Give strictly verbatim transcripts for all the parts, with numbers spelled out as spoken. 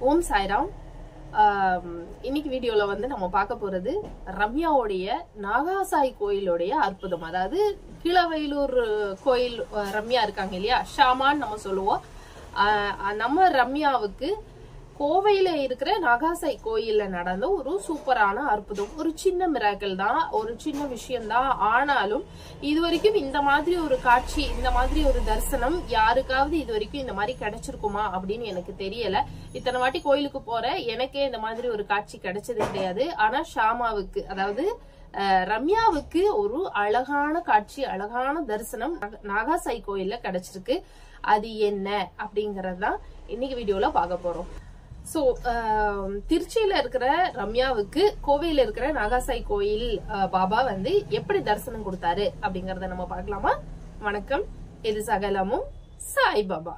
ஓம் சாய்ராம். இன்னைக்கு வீடியோல வந்து நம்ம பார்க்க போறது ரம்யாவுடைய நாகாசாய் கோயிலுடைய அற்புதம். அதாவது கீழவயலூர் கோயில் ரம்யா இருக்காங்க இல்லையா, ஷாமான்னு நம்ம சொல்லுவோம். நம்ம ரம்யாவுக்கு கோவையில இருக்கிற நாகாசாய் கோயில்ல நடந்த ஒரு சூப்பரான அற்புதம். ஒரு சின்ன மிராக்கிள் தான், ஒரு சின்ன விஷயம் தான். ஆனாலும் இது வரைக்கும் இந்த மாதிரி ஒரு காட்சி, இந்த மாதிரி ஒரு தரிசனம் யாருக்காவது இது வரைக்கும் இந்த மாதிரி கிடைச்சிருக்குமா அப்படின்னு எனக்கு தெரியல. இத்தனை வாட்டி கோயிலுக்கு போற எனக்கே இந்த மாதிரி ஒரு காட்சி கிடைச்சது கிடையாது. ஆனா ஷாமாவுக்கு, அதாவது ரம்யாவுக்கு ஒரு அழகான காட்சி, அழகான தரிசனம் நாகாசாய் கோயில்ல கிடைச்சிருக்கு. அது என்ன அப்படிங்கறதுதான் இன்னைக்கு வீடியோல பார்க்க போறோம். சோ திருச்சியில இருக்கிற ரம்யாவுக்கு கோவையில இருக்கிற நாகாசாய் கோயில் பாபா வந்து எப்படி தரிசனம் கொடுத்தாரு அப்படிங்கறத நம்ம பார்க்கலாமா? வணக்கம், இது சகலமும் சாய் பாபா.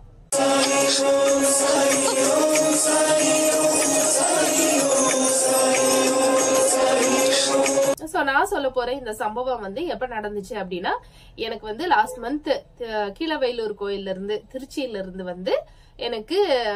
சோ நான் சொல்ல போற இந்த சம்பவம் வந்து எப்ப நடந்துச்சு அப்படின்னா, எனக்கு வந்து லாஸ்ட் மந்த் கீழவயலூர் கோயில்ல இருந்து, திருச்சியில இருந்து வந்து எனக்கு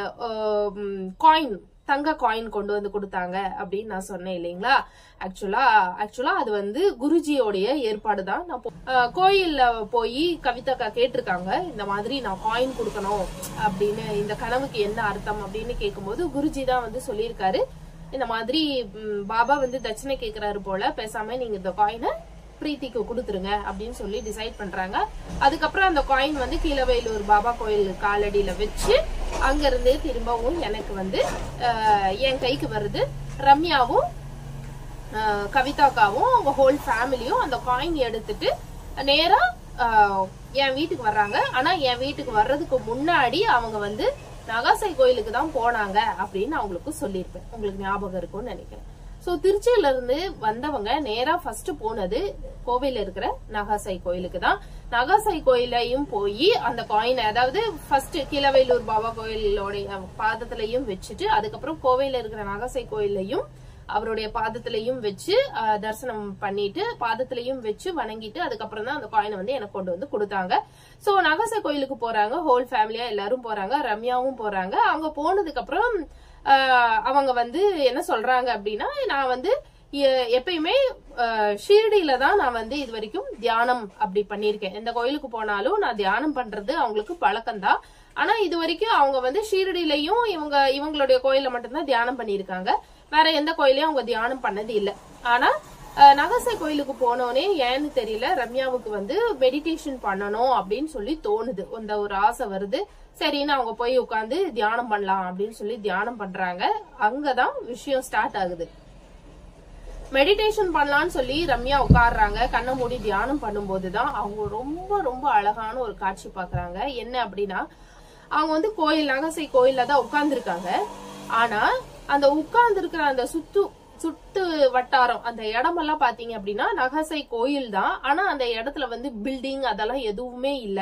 காயின், தங்க காயின் கொண்டு வந்து கொடுத்தாங்க அப்படின்னு நான் சொன்னேன் இல்லைங்களா. ஆக்சுவலா ஆக்சுவலா அது வந்து குருஜியோடைய ஏற்பாடு தான். நான் கோயில்ல போய் கவிதாக்கா கேட்டிருக்காங்க, இந்த மாதிரி நான் காயின் கொடுக்கணும் அப்படின்னு, இந்த கனவுக்கு என்ன அர்த்தம் அப்படின்னு கேட்கும்போது குருஜி தான் வந்து சொல்லியிருக்காரு, இந்த மாதிரி பாபா வந்து தட்சணை கேட்கிறாரு போல, பேசாம நீங்க இந்த காயினை பிரீத்திக்கு கொடுத்துருங்க அப்படின்னு சொல்லி டிசைட் பண்றாங்க. அதுக்கப்புறம் அந்த காயின் வந்து கீழவயலூர் பாபா கோயில் காலடியில வச்சு அங்க இருந்து திரும்பவும் எனக்கு வந்து என் கைக்கு வருது. ரம்யாவும் கவிதாக்காவும் அவங்க ஹோல் ஃபேமிலியும் அந்த காயின் எடுத்துட்டு நேரா என் வீட்டுக்கு வர்றாங்க. ஆனா என் வீட்டுக்கு வர்றதுக்கு முன்னாடி அவங்க வந்து நாகாசாய் கோயிலுக்கு தான் போனாங்க அப்படின்னு அவங்களுக்கு சொல்லியிருப்பேன். உங்களுக்கு ஞாபகம் இருக்கும்னு நினைக்கிறேன். சோ திருச்சியில இருந்து வந்தவங்க நேரா ஃபர்ஸ்ட் போனது கோவையில இருக்கிற நாகாசாய் கோயிலுக்கு தான். நாகாசாய் கோயிலையும் போய் அந்த காயின், அதாவது ஃபர்ஸ்ட் கீழவயலூர் பாபா கோயிலோடைய பாதத்திலையும் வச்சுட்டு, அதுக்கப்புறம் கோவையில இருக்கிற நாகாசாய் கோயிலையும் அவருடைய பாதத்திலையும் வச்சு தரிசனம் பண்ணிட்டு, பாதத்திலையும் வச்சு வணங்கிட்டு, அதுக்கப்புறம் தான் அந்த காயினை வந்து எனக்கு கொண்டு வந்து கொடுத்தாங்க. சோ நாகாசாய் கோயிலுக்கு போறாங்க, ஹோல் ஃபேமிலியா எல்லாரும் போறாங்க, ரம்யாவும் போறாங்க. அங்க போனதுக்கு அப்புறம் அவங்க வந்து என்ன சொல்றாங்க அப்படின்னா, நான் வந்து எப்பயுமே ஷீரடியில தான் நான் வந்து இது வரைக்கும் தியானம் அப்படி பண்ணிருக்கேன். எந்த கோயிலுக்கு போனாலும் நான் தியானம் பண்றது அவங்களுக்கு பழக்கம் தான். ஆனா இது வரைக்கும் அவங்க வந்து ஷீரடியிலையும் இவங்க இவங்களுடைய கோயில மட்டும்தான் தியானம் பண்ணிருக்காங்க. வேற எந்த கோயிலையும் அவங்க தியானம் பண்ணது இல்ல. ஆனா நாகாசாய் கோயிலுக்கு போனோடனே ஏன்னு தெரியல, ரம்யாவுக்கு வந்து மெடிடேஷன் பண்ணணும் அப்படின்னு சொல்லி தோணுது, அந்த ஒரு ஆசை வருது. சரின்னு அவங்க போய் உட்காந்து தியானம் பண்ணலாம் அப்படின்னு சொல்லி தியானம் பண்றாங்க. அங்கதான் விஷயம் ஸ்டார்ட் ஆகுது. மெடிடேஷன் பண்ணலாம்னு சொல்லி ரம்யா உட்காடுறாங்க. கண்ணை மூடி தியானம் பண்ணும் போதுதான் அவங்க ரொம்ப ரொம்ப அழகான ஒரு காட்சி பாக்குறாங்க. என்ன அப்படின்னா, அவங்க வந்து கோயில், நாகாசாய் கோயில்ல தான் உட்கார்ந்து இருக்காங்க. ஆனா அந்த உட்கார்ந்து இருக்கிற அந்த சுத்து சுட்டு வட்டாரம், அந்த இடமெல்லாம் பாத்தீங்க அப்படின்னா நாகாசாய் கோயில் தான். ஆனா அந்த இடத்துல வந்து பில்டிங் அதெல்லாம் எதுவுமே இல்ல.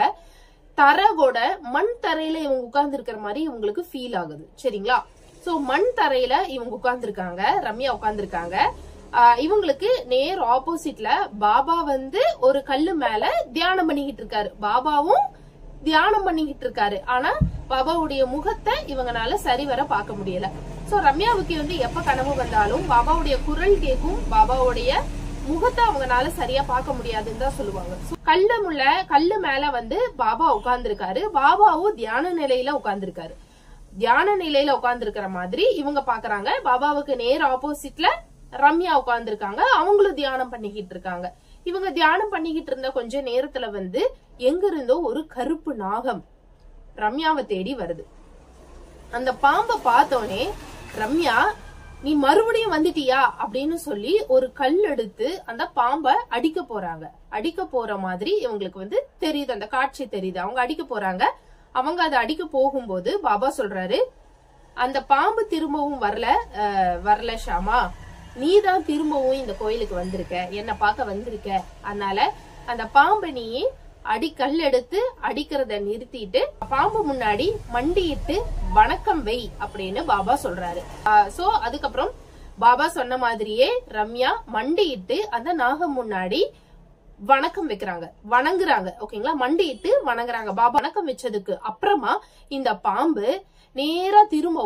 தரவோட மண் தரையில இவங்க உட்கார்ந்து இருக்கிற மாதிரி இவங்களுக்கு ஃபீல் ஆகுது. சரிங்களா? சோ மண் தரையில இவங்க உட்கார்ந்து இருக்காங்க, ரம்யா உட்கார்ந்து இருக்காங்க. இவங்களுக்கு நேர் ஆப்போசிட்ல பாபா வந்து ஒரு கல்லு மேல தியானம் பண்ணிக்கிட்டு இருக்காரு. பாபாவும் தியானம் பண்ணிக்கிட்டு இருக்காரு. ஆனா பாபாவுடைய முகத்தை இவங்கனால சரிவர பார்க்க முடியல. சோ ரம்யாவுக்கு வந்து எப்ப கனவு வந்தாலும் பாபாவுடைய குரல் கேட்கும், பாபாவுடைய முகத்தை அவங்கனால சரியா பார்க்க முடியாதுன்னு தான் சொல்லுவாங்க. கல்லு முள்ள கல்லு மேல வந்து பாபா உட்கார்ந்து இருக்காரு. பாபாவும் தியான நிலையில உட்கார்ந்து இருக்காரு. தியான நிலையில உட்கார்ந்து இருக்கிற மாதிரி இவங்க பாக்குறாங்க. பாபாவுக்கு நேர் ஆப்போசிட்ல ரம்யா உட்கார்ந்து இருக்காங்க. அவங்களும் தியானம் பண்ணிக்கிட்டு இருக்காங்க. இவங்க தியானம் பண்ணிக்கிட்டு இருந்த கொஞ்ச நேரத்துல வந்து எங்க இருந்தோ ஒரு கருப்பு நாகம் ரம்யாவை தேடி வருது. அந்த பாம்பை பார்த்தோனே ரம்யா, நீ மறுபடியும் வந்துட்டியா அப்படின்னு சொல்லி ஒரு கல் எடுத்து அந்த பாம்பை அடிக்க போறாங்க. அடிக்க போற மாதிரி இவங்களுக்கு வந்து தெரியுது, அந்த காட்சி தெரியுது. அவங்க அடிக்க போறாங்க. அவங்க அதை அடிக்க போகும்போது பாபா சொல்றாரு, அந்த பாம்பு திரும்பவும் வரல வரல ஷாமா, நீதான் திரும்பவும் இந்த கோயிலுக்கு வந்திருக்க, என்ன பார்க்க வந்திருக்க. அதனால அந்த பாம்பை நீ அடி கல் எடுத்து அடிக்கிறத நிறுத்திட்டு பாம்பு முன்னாடி மண்டியிட்டு வணக்கம் வை அப்படின்னு பாபா சொல்றாரு. சோ அதுக்கப்புறம் பாபா சொன்ன மாதிரியே ரம்யா மண்டியிட்டு அந்த நாகம் முன்னாடி வணக்கம் வைக்கிறாங்க, வணங்குறாங்க. ஓகேங்களா? மண்டிட்டு வணங்குறாங்க. பாபா வணக்கம் வச்சதுக்கு அப்புறமா இந்த பாம்பு நேரா திரும்பவும்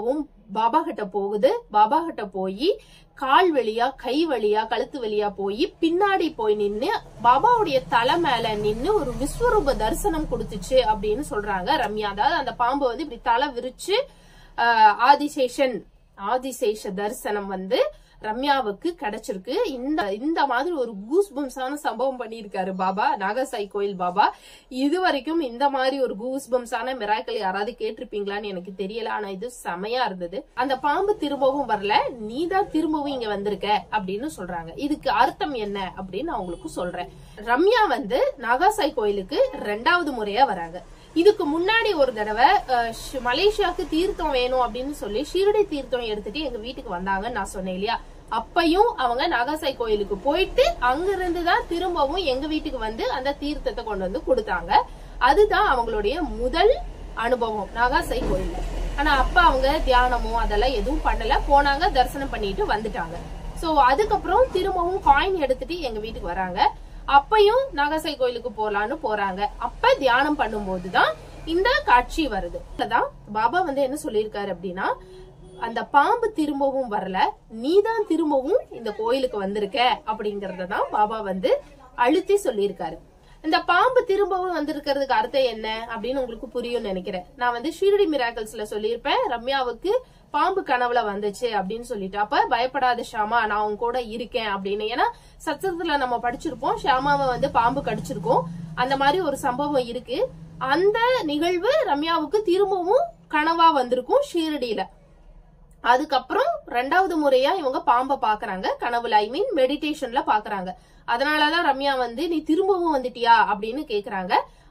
பாபா கிட்ட போகுது. பாபா கிட்ட போய் கால் வழியா கை வழியா கழுத்து வழியா போய் பின்னாடி போய் நின்னு பாபாவுடைய தலை மேல நின்னு ஒரு விஸ்வரூப தரிசனம் கொடுத்துச்சு அப்படின்னு சொல்றாங்க ரம்யா. அதாவது அந்த பாம்பு வந்து இப்படி தலை விரிச்சு ஆஹ் ஆதிசேஷன் ஆதிசேஷ தரிசனம் வந்து ரம்யாவுக்கு கிடைச்சிருக்கு. இந்த இந்த மாதிரி ஒரு கூஸ் பம்ஸான சம்பவம் பண்ணிருக்காரு பாபா, நாகசாய் கோயில் பாபா. இது வரைக்கும் இந்த மாதிரி ஒரு கூஸ் பம்ஸான மிராக்கிள் யாராவது கேட்டிருப்பீங்களான்னு எனக்கு தெரியல. ஆனா இது செமையா இருந்தது. அந்த பாம்பு திரும்பவும் வரல, நீதான் திரும்பவும் இங்க வந்திருக்க அப்படின்னு சொல்றாங்க. இதுக்கு அர்த்தம் என்ன அப்படின்னு நான் உங்களுக்கு சொல்றேன். ரம்யா வந்து நாகசாய் கோயிலுக்கு ரெண்டாவது முறையா வராங்க. இதுக்கு முன்னாடி ஒரு தடவை மலேசியாவுக்கு தீர்த்தம் வேணும் அப்படின்னு சொல்லி ஷீரடி தீர்த்தம் எடுத்துட்டு எங்க வீட்டுக்கு வந்தாங்கன்னு நான் சொன்னேன் இல்லையா. அப்பையும் அவங்க நாகசாய் கோயிலுக்கு போயிட்டு அங்க இருந்துதான் திரும்பவும் எங்க வீட்டுக்கு வந்து அந்த தீர்த்தத்தை கொண்டு வந்து கொடுத்தாங்க. அதுதான் அவங்களுடைய முதல் அனுபவம் நாகசாய் கோயில்ல. ஆனா அப்ப அவங்க தியானமோ அதெல்லாம் எதுவும் பண்ணல, போனாங்க தரிசனம் பண்ணிட்டு வந்துட்டாங்க. சோ அதுக்கப்புறம் திரும்பவும் காயின் எடுத்துட்டு எங்க வீட்டுக்கு வராங்க. அப்பையும் நாகசாய் கோயிலுக்கு போலான்னு போறாங்க. அப்ப தியானம் பண்ணும் போதுதான் இந்த காட்சி வருது. பாபா வந்து என்ன சொல்லியிருக்காரு அப்படின்னா, அந்த பாம்பு திரும்பவும் வரல, நீதான் திரும்பவும் இந்த கோயிலுக்கு வந்திருக்க அப்படிங்கறதான் பாபா வந்து அழுத்தி சொல்லியிருக்காரு. இந்த பாம்பு திரும்பவும் வந்திருக்கிறதுக்கு அர்த்தம் என்ன அப்படின்னு உங்களுக்கு புரியும் நினைக்கிறேன். நான் வந்து ஷீரடி மிராக்கிள்ஸ்ல சொல்லியிருப்பேன், ரம்யாவுக்கு பாம்பு கனவுல வந்துச்சு அப்படின்னு சொல்லிட்டு. அப்ப பயப்படாத ஷாமா, நான் உன் கூட இருக்கேன் அப்படின்னு. ஏன்னா சச்சரத்துல நம்ம படிச்சிருப்போம், ஷாமாவை வந்து பாம்பு கடிச்சிருக்கோம். அந்த மாதிரி ஒரு சம்பவம் இருக்கு. அந்த நிகழ்வு ரம்யாவுக்கு திரும்பவும் கனவா வந்திருக்கும் ஷீரடியில. அதுக்கப்புறம் ரெண்டாவது முறையா இவங்க பாம்பை பாக்குறாங்க கனவுல, ஐ மீன் மெடிடேஷன்ல பாக்குறாங்க. அதனாலதான் ரம்யா வந்து நீ திரும்பவும் வந்துட்டியா அப்படின்னு கேக்குறாங்க.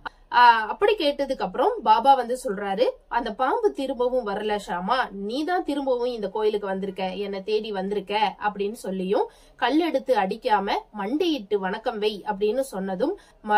அப்படி கேட்டதுக்கு அப்புறம் பாபா வந்து சொல்றாரு, அந்த பாம்பு திரும்பவும் வரல ஷாமா, நீதான் திரும்பவும் இந்த கோயிலுக்கு வந்திருக்க, என்னை தேடி வந்திருக்க அப்படின்னு சொல்லியும் கல் எடுத்து அடிக்காம மண்டியிட்டு வணக்கம் வை அப்படின்னு சொன்னதும்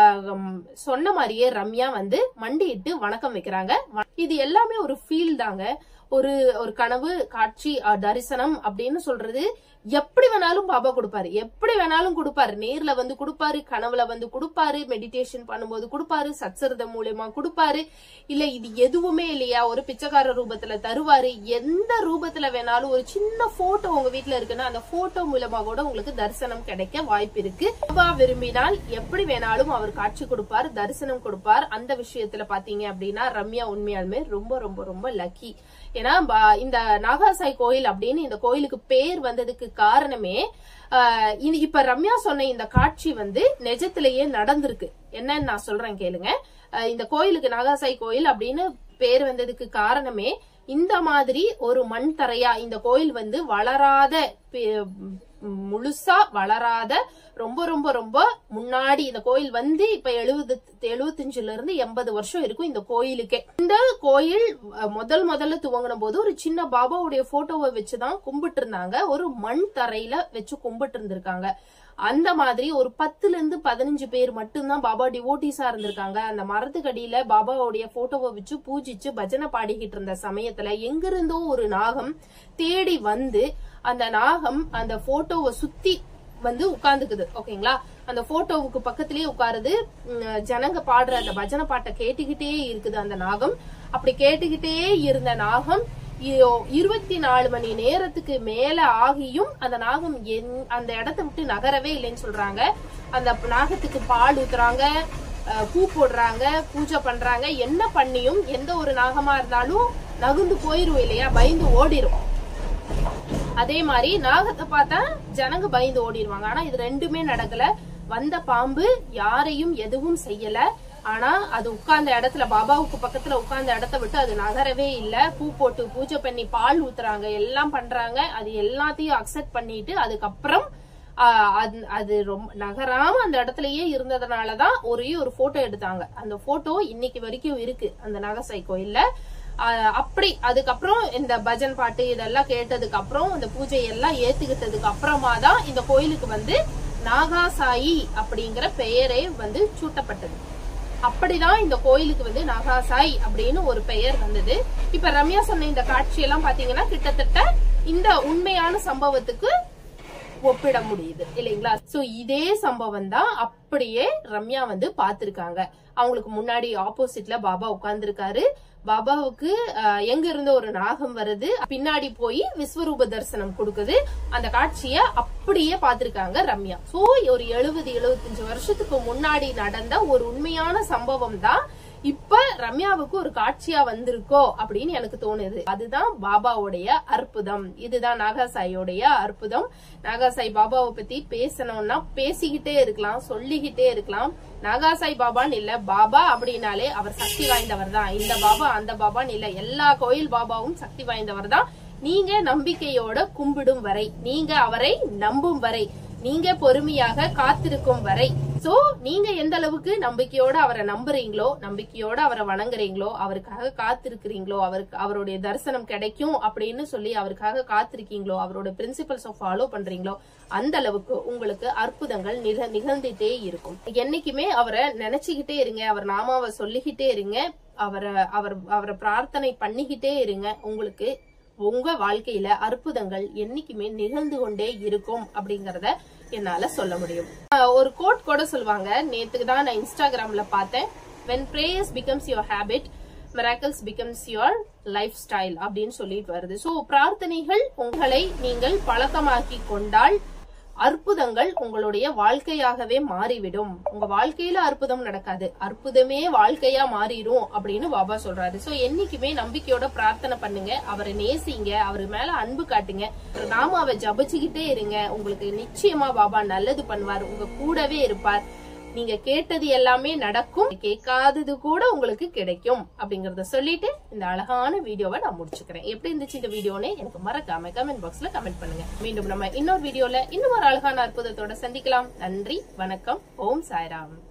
சொன்ன மாதிரியே ரம்யா வந்து மண்டியிட்டு வணக்கம் வைக்கிறாங்க. இது எல்லாமே ஒரு ஃபீல் தாங்க. ஒரு ஒரு கனவு காட்சி தரிசனம் அப்படின்னு சொல்றது எப்படி வேணாலும் பாபா கொடுப்பாரு, எப்படி வேணாலும் கொடுப்பாரு. நேர்ல வந்து கொடுப்பாரு, கனவுல வந்து கொடுப்பாரு, மெடிடேஷன் பண்ணும்போது கொடுப்பாரு, சத்சரிதம் மூலமா கொடுப்பாரு, இல்ல இது எதுவுமே இல்லையா ஒரு பிச்சைக்கார ரூபத்துல தருவாரு. எந்த ரூபத்துல வேணாலும், ஒரு சின்ன போட்டோ உங்க வீட்டுல இருக்குன்னா அந்த போட்டோ மூலமா கூட உங்களுக்கு தரிசனம் கிடைக்க வாய்ப்பு இருக்கு. பாபா விரும்பினால் எப்படி வேணாலும் அவர் காட்சி கொடுப்பார், தரிசனம் கொடுப்பார். அந்த விஷயத்துல பாத்தீங்க அப்படின்னா ரம்யா உண்மையாலுமே ரொம்ப ரொம்ப ரொம்ப லக்கி. ஏன்னா இந்த நாகசாய் கோயில் அப்படின்னு இந்த கோயிலுக்கு பேர் வந்ததுக்கு காரணமே இப்ப ரம்யா சொன்ன இந்த காட்சி வந்து நிஜத்திலேயே நடந்திருக்கு. என்னன்னு நான் சொல்றேன் கேளுங்க. இந்த கோயிலுக்கு நாகசாய் கோயில் அப்படின்னு பேர் வந்ததுக்கு காரணமே இந்த மாதிரி ஒரு மண் தரையா இந்த கோயில் வந்து வளராத, முழுசா வளராத, ரொம்ப ரொம்ப ரொம்ப முன்னாடி இந்த கோயில் வந்து இப்ப எழுபது எழுபத்தஞ்சுல இருந்து எண்பது வருஷம் இருக்கும் இந்த கோயிலுக்கே. இந்த கோயில் முதல் முதல்ல துவங்கின போது ஒரு சின்ன பாபாவுடைய போட்டோவை வச்சுதான் கும்பிட்டு இருந்தாங்க. ஒரு மண் தரையில வச்சு கும்பிட்டு இருந்திருக்காங்க. அந்த மாதிரி ஒரு பத்துல இருந்து பதினஞ்சு பேர் மட்டும்தான் பாபா டிவோட்டிஸா இருந்திருக்காங்க. அந்த மரத்துக்கடியில பாபாவுடைய போட்டோவை வச்சு பூஜிச்சு பஜனை பாடிக்கிட்டு இருந்த சமயத்துல எங்கிருந்தோ ஒரு நாகம் தேடி வந்து அந்த நாகம் அந்த போட்டோவை சுத்தி வந்து உட்கார்ந்துக்குது. ஓகேங்களா, அந்த போட்டோவுக்கு பக்கத்திலேயே உட்காருது. ஜனங்க பாடுற அந்த பஜனை பாட்டை கேட்டுக்கிட்டே இருக்குது அந்த நாகம். அப்படி கேட்டுக்கிட்டே இருந்த நாகம் இருபத்தி நாலு மணி நேரத்துக்கு மேல ஆகியும் அந்த நாகம் அந்த இடத்தை விட்டு நகரவே இல்லைன்னு சொல்றாங்க. அந்த நாகத்துக்கு பால் ஊத்துறாங்க, பூ போடுறாங்க, பூஜை பண்றாங்க. என்ன பண்ணியும் எந்த ஒரு நாகமா இருந்தாலும் நகுந்து போயிரும் இல்லையா, பயந்து ஓடிரும். அதே மாதிரி நாகத்தை பார்த்தா ஜனங்க பயந்து ஓடிடுவாங்க. ஆனா இது ரெண்டுமே நடக்கல. வந்த பாம்பு யாரையும் எதுவும் செய்யல. ஆனா அது உட்கார்ந்த இடத்துல, பாபாவுக்கு பக்கத்துல உட்கார்ந்த இடத்த விட்டு அது நகரவே இல்ல. பூ போட்டு பூஜை பண்ணி பால் ஊத்துறாங்க, எல்லாம் பண்றாங்க. அது எல்லாத்தையும் அக்செப்ட் பண்ணிட்டு அதுக்கப்புறம் அது ரொம்ப நகராம அந்த இடத்துலயே இருந்ததுனாலதான் ஒரே ஒரு போட்டோ எடுத்தாங்க. அந்த போட்டோ இன்னைக்கு வரைக்கும் இருக்கு அந்த நாகசாய் கோயில்ல. அப்படி அதுக்கப்புறம் இந்த பஜன் பாட்டு இதெல்லாம் கேட்டதுக்கு அப்புறம் இந்த பூஜை எல்லாம் ஏத்துக்கிட்டதுக்கு அப்புறமா தான் இந்த கோயிலுக்கு வந்து நாகாசாயி அப்படிங்கிற பெயரே வந்து சூட்டப்பட்டது. அப்படிதான் இந்த கோயிலுக்கு வந்து நாகாசாய் அப்படின்னு ஒரு பெயர் வந்தது. இப்ப ரம்யா சொன்ன இந்த காட்சி எல்லாம் பாத்தீங்கன்னா கிட்டத்தட்ட இந்த உண்மையான சம்பவத்துக்கு ஒப்பிட முடியுது இல்லைங்களா? சோ இதே சம்பவம் தான் அப்படியே ரம்யா வந்து பாத்திருக்காங்க. அவங்களுக்கு முன்னாடி ஆப்போசிட்ல பாபா உட்கார்ந்துருக்காரு. பாபாவுக்கு எங்க இருந்த ஒரு நாகம் வருது, பின்னாடி போய் விஸ்வரூப தரிசனம் கொடுக்குது. அந்த காட்சிய அப்படியே பாத்திருக்காங்க ரம்யா. சோ ஒரு எழுபது எழுபத்தஞ்சு வருஷத்துக்கு முன்னாடி நடந்த ஒரு உண்மையான சம்பவம் தான் இப்ப ரம்யாவுக்கு ஒரு காட்சியா வந்திருக்கோ அப்படின்னு எனக்கு தோணுது. அதுதான் பாபாவுடைய அற்புதம். இதுதான் நாகாசாயோடைய அற்புதம். நாகாசாய் பாபாவை பத்தி பேசணும்னா பேசிக்கிட்டே இருக்கலாம், சொல்லிக்கிட்டே இருக்கலாம். நாகாசாய் பாபான்னு இல்ல, பாபா அப்படின்னாலே அவர் சக்தி வாய்ந்தவர் தான். இந்த பாபா அந்த பாபான்னு இல்ல, எல்லா கோயில் பாபாவும் சக்தி வாய்ந்தவர் தான். நீங்க நம்பிக்கையோட கும்பிடும் வரை, நீங்க அவரை நம்பும் வரை, நீங்க பொறுமையாக காத்திருக்கும் வரை, சோ நீங்க எந்த அளவுக்கு நம்பிக்கையோட அவரை நம்புறீங்களோ, நம்பிக்கையோட அவரை வணங்குறீங்களோ, அவருக்காக காத்திருக்கிறீங்களோ, அவருக்கு அவருடைய தரிசனம் கிடைக்கும் அப்படின்னு சொல்லி அவருக்காக காத்திருக்கீங்களோ, அவரோட பிரின்சிபல்ஸை ஃபாலோ பண்றீங்களோ, அந்த அளவுக்கு உங்களுக்கு அற்புதங்கள் நிகழ்ந்துட்டே இருக்கும். என்னைக்குமே அவரை நினைச்சுக்கிட்டே இருங்க, அவர் நாமாவை சொல்லிக்கிட்டே இருங்க, அவரை அவர் அவரை பிரார்த்தனை பண்ணிக்கிட்டே இருங்க. உங்களுக்கு உங்க வாழ்க்கையில அற்புதங்கள் என்னைக்குமே நிகழ்ந்து கொண்டே இருக்கும் அப்படிங்கறத என்னால சொல்ல முடியும். ஒரு கோட் கூட சொல்லுவாங்க, நேத்துக்கு தான் நான் இன்ஸ்டாகிராம்ல பார்த்தேன். when prayers becomes your habit, miracles becomes your lifestyle அப்படின்னு சொல்லிட்டு வருது. சோ பிரார்த்தனைகள் உங்களை நீங்கள் பழக்கமாக்கி கொண்டால் அற்புதங்கள் உங்களுடைய வாழ்க்கையாகவே மாறிவிடும். உங்க வாழ்க்கையில அற்புதம் நடக்காது, அற்புதமே வாழ்க்கையா மாறிடும் அப்படின்னு பாபா சொல்றாரு. சோ என்னைக்குமே நம்பிக்கையோட பிரார்த்தனை பண்ணுங்க, அவரை நேசிங்க, அவரு மேல அன்பு காட்டுங்க, நாம அவ ஜபிச்சுக்கிட்டே இருங்க. உங்களுக்கு நிச்சயமா பாபா நல்லது பண்ணுவார், உங்க கூடவே இருப்பார். நீங்க கேட்டது எல்லாமே நடக்கும், கேட்காதது கூட உங்களுக்கு கிடைக்கும் அப்படிங்கறத சொல்லிட்டு இந்த அழகான வீடியோவை நான் முடிச்சுக்கிறேன். எப்படி இருந்துச்சு இந்த வீடியோன்னு எனக்கு மறக்காம கமெண்ட் பாக்ஸ்ல கமெண்ட் பண்ணுங்க. மீண்டும் நம்ம இன்னொரு வீடியோல இன்னும் ஒரு அழகான அற்புதத்தோட சந்திக்கலாம். நன்றி, வணக்கம், ஓம் சாய்ராம்.